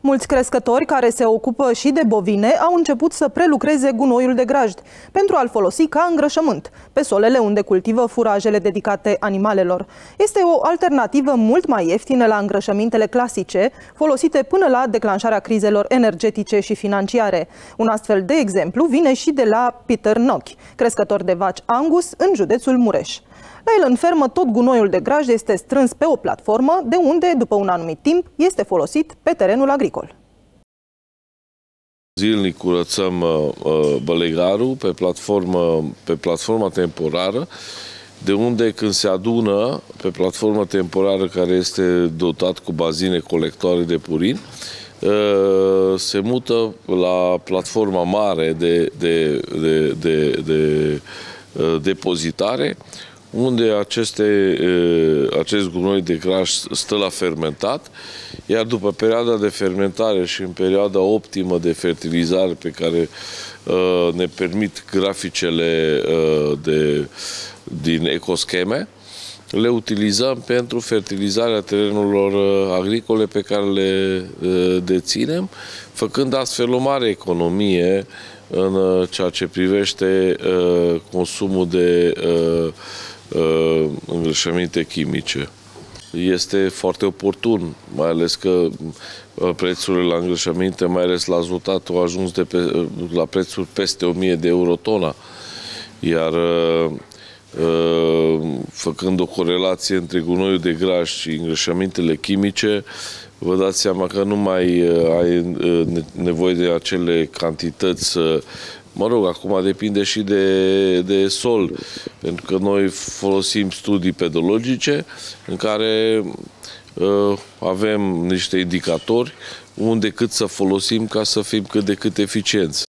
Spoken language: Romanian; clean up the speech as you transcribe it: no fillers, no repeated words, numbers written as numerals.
Mulți crescători care se ocupă și de bovine au început să prelucreze gunoiul de grajd pentru a-l folosi ca îngrășământ pe solele unde cultivă furajele dedicate animalelor. Este o alternativă mult mai ieftină la îngrășămintele clasice, folosite până la declanșarea crizelor energetice și financiare. Un astfel de exemplu vine și de la Peter Nochi, crescător de vaci Angus în județul Mureș. La el în fermă tot gunoiul de grajd este strâns pe o platformă, de unde, după un anumit timp, este folosit pe terenul agricol. Zilnic curățăm bălegarul pe platforma temporară, de unde când se adună pe platforma temporară care este dotat cu bazine colectoare de purin, se mută la platforma mare de depozitare, unde acest gunoi de grajd stă la fermentat, iar după perioada de fermentare și în perioada optimă de fertilizare pe care ne permit graficele din ecoscheme, le utilizăm pentru fertilizarea terenurilor agricole pe care le deținem, făcând astfel o mare economie în ceea ce privește consumul de îngrășăminte chimice. Este foarte oportun, mai ales că prețurile la îngrășăminte, mai ales la azotat, au ajuns la prețuri peste 1000 de euro tona. Iar făcând o corelație între gunoiul de grajd și îngrășămintele chimice, vă dați seama că nu mai ai nevoie de acele cantități. Mă rog, acum depinde și de sol, pentru că noi folosim studii pedologice în care avem niște indicatori unde cât să folosim ca să fim cât de cât eficienți.